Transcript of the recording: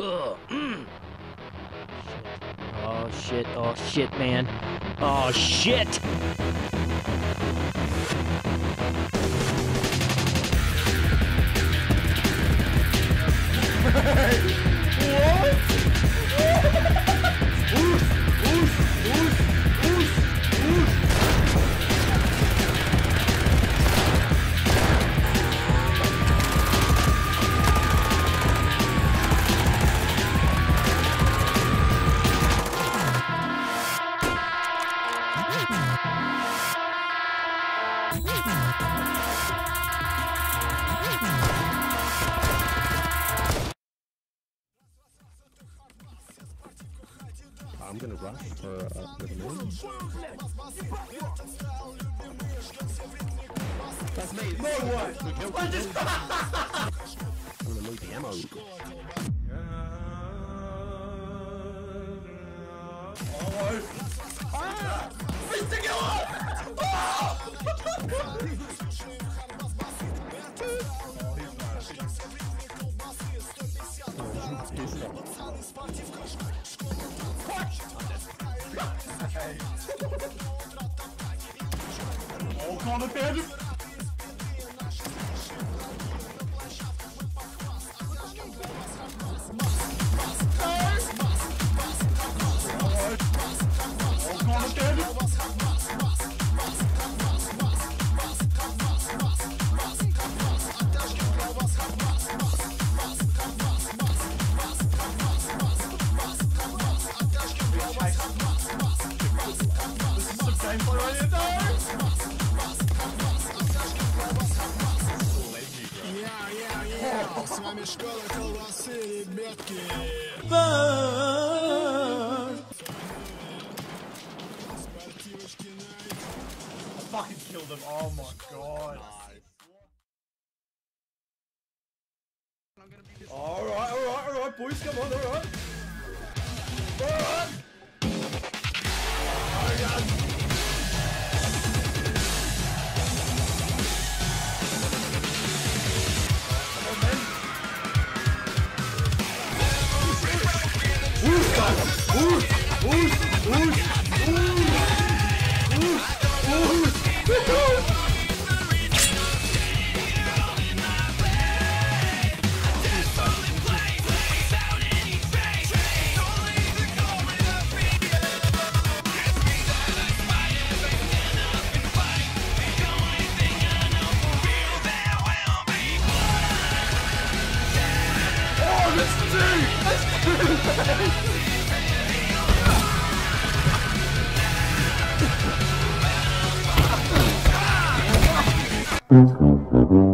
Oh shit, oh shit, man. Oh shit! I'm gonna rush for the moon. That's me. No one. I'm gonna loot the ammo. Come on, baby! С вами школа колбасы, ребятки. I fucking killed him, oh my god. Alright, boys, come on, alright. Alright! Let's go.